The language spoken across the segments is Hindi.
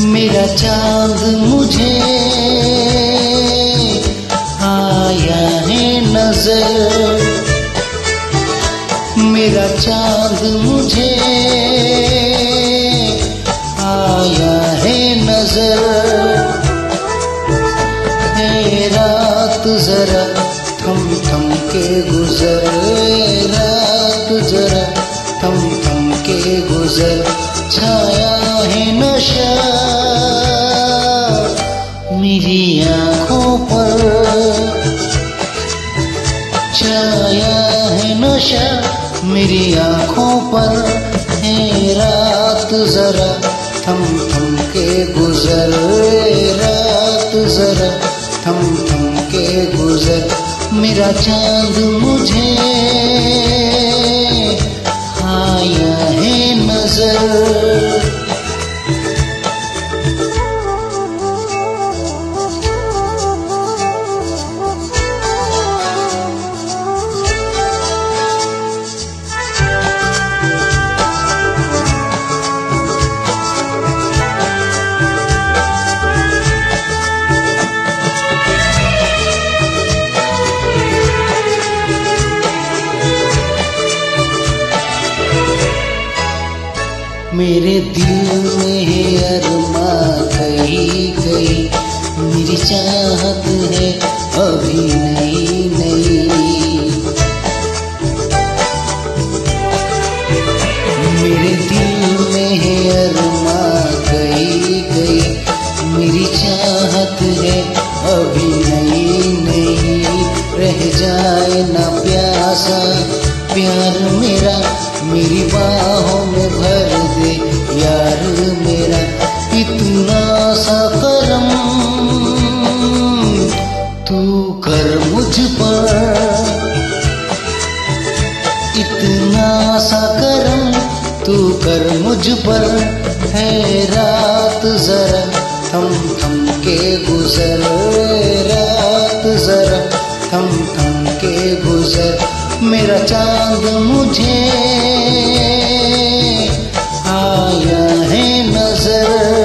मेरा चांद मुझे आया है नजर, मेरा चांद मुझे आया है नजर। है रात जरा थम थम के गुजर, रात जरा थम थम के गुजर। छाया है नशा मेरी आँखों पर, छाया है नशा मेरी आँखों पर। है रात जरा थम थम के गुजर, रात जरा थम थम के गुजर। मेरा चांद मुझे आया है नजर। मेरे दिल में है अरमा कहीं कहीं, मेरी चाहत है अभी नई नई। मेरे दिल में है अरमा कहीं कहीं, मेरी चाहत है अभी नई नई। रह जाए ना प्यासा प्यार मेरा, मेरी बाहों में भर दे यार मेरा। इतना सा करम तू कर मुझ पर, इतना सा करम तू कर मुझ पर। है रात जरा थम थम के गुजर, रात जरा थम थम के गुजर। मेरा चांद मुझे आया है नजर।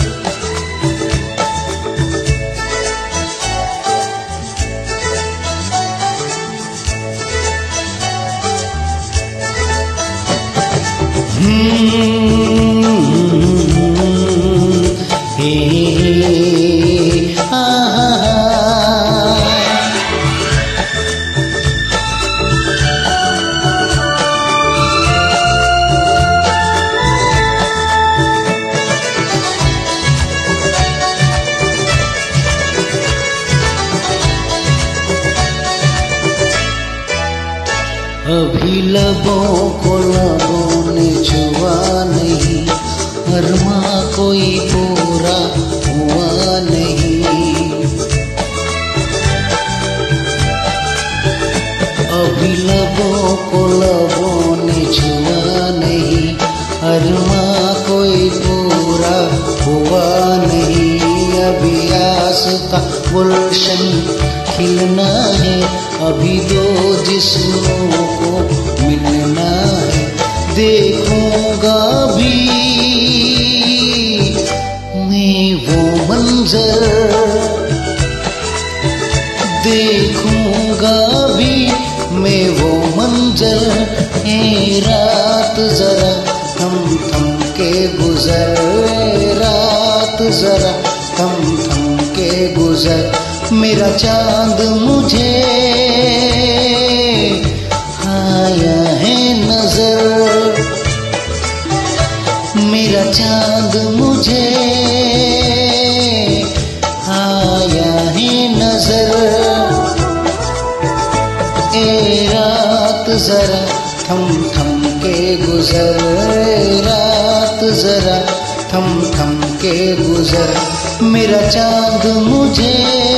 अभी लबों को लबों ने छुआ नहीं, अरमा कोई पूरा हुआ नहीं। अभी लबों को लबों ने छुआ नहीं, अरमा कोई पूरा हुआ नहीं। अभी आस का गुलशन खिलना है, अभी दो जिस्मों को मिलना है। देखूंगा भी मैं वो मंजर, देखूंगा भी मैं वो मंजर। है रात जरा थम थम के गुजर, रात जरा थम थम के गुजर। मेरा चांद मुझे आया है नजर, मेरा चांद मुझे आया है नजर। ए रात जरा थम थम के गुजर, रात जरा थम थम के गुजर। मेरा चांद मुझे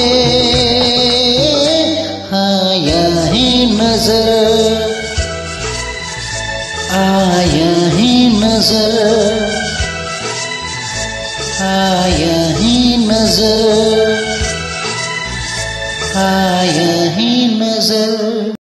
आया है नजर, आया है नजर, आया है नजर, आया है नजर।